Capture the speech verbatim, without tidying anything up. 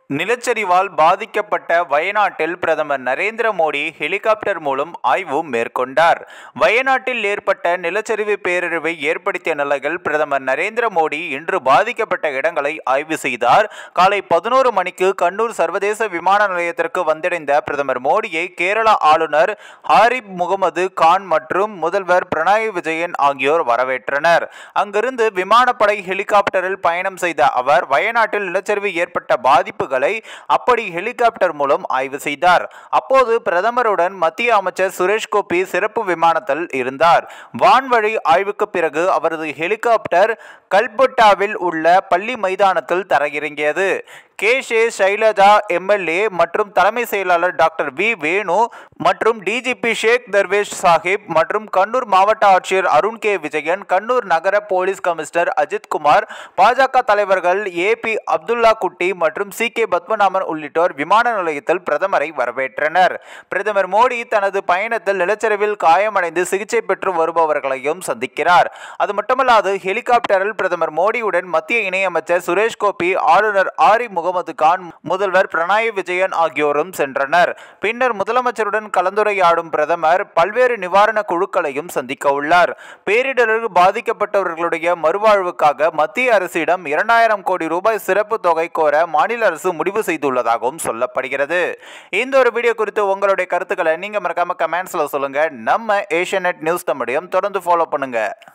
நிலச்சரிவால் பாதிக்கப்பட்ட வயநாட்டில் பிரதமர் நரேந்திர மோடி ஹெலிகாப்டர் மூலம் ஆய்வு மேற்கொண்டார். வயநாட்டில் ஏற்பட்ட நிலச்சரிவு பேரழிவை ஏற்படுத்திய நிலையில் பிரதமர் நரேந்திர மோடி இன்று பாதிக்கப்பட்ட இடங்களை ஆய்வு செய்தார். காலை பதினோரு மணிக்கு கண்ணூர் சர்வதேச விமான நிலையத்திற்கு வந்தடைந்த பிரதமர் மோடியை கேரள ஆளுநர் ஹாரிப் முகமது கான் மற்றும் முதல்வர் பினராயி விஜயன் ஆகியோர் வரவேற்றனர். அங்கிருந்து விமானப்படை ஹெலிகாப்டரில் பயணம் செய்த அவர் வயநாட்டில் நிலச்சரிவு ஏற்பட்ட பாதிப்புகள் அப்படி ஹெலிகாப்டர் மூலம் ஆய்வு செய்தார். அப்போது பிரதமருடன் மத்திய அமைச்சர் சுரேஷ் கோபி சிறப்பு விமானத்தில் இருந்தார். வான்வழி ஆய்வுக்கு பிறகு அவரது ஹெலிகாப்டர் கல்பட்டாவில் உள்ள பள்ளி மைதானத்தில் தரையிறங்கியது. கே ஷே சைலஜா எம்எல்ஏ மற்றும் தலைமை செயலாளர் டாக்டர் வி வேணு மற்றும் டிஜிபி ஷேக் தர்வேஷ் சாஹிப் மற்றும் கண்ணூர் மாவட்ட ஆட்சியர் அருண் கே விஜயன், கண்ணூர் நகர போலீஸ் கமிஷனர் அஜித் குமார், பாஜக தலைவர்கள் ஏ பி அப்துல்லா குட்டி மற்றும் சி கே பத்மநாபன் உள்ளிட்டோர் விமான நிலையத்தில் பிரதமரை வரவேற்றனர். பிரதமர் மோடி தனது பயணத்தில் நிலச்சரிவில் காயமடைந்து சிகிச்சை பெற்று வருபவர்களையும் சந்திக்கிறார். அது மட்டுமல்லாது ஹெலிகாப்டரில் பிரதமர் மோடியுடன் மத்திய இணையமைச்சர் சுரேஷ் கோபி, ஆளுநர் ஆரி முகமது கான், முதல்வர் பினராயி விஜயன் ஆகியோரும் சென்றனர். பின்னர் முதலமைச்சருடன் கலந்துரையாடும் பிரதமர் பல்வேறு நிவாரண குழுக்களையும் சந்திக்க உள்ளார். பேரிடரில் பாதிக்கப்பட்டவர்களுடைய மறுவாழ்வுக்காக மத்திய அரசிடம் இரண்டாயிரம் கோடி ரூபாய் சிறப்பு தொகை கோர மாநில அரசு முடிவு செய்துள்ளதாகவும் சொல்லப்படுகிறது. இந்த ஒரு வீடியோ குறித்து உங்களுடைய கருத்துக்களை நீங்க மறக்காம கமெண்ட்ஸ்ல சொல்லுங்க. நம்ம ஏஷியநெட் நியூஸ் தமிழையும் தொடர்ந்து ஃபாலோ பண்ணுங்க.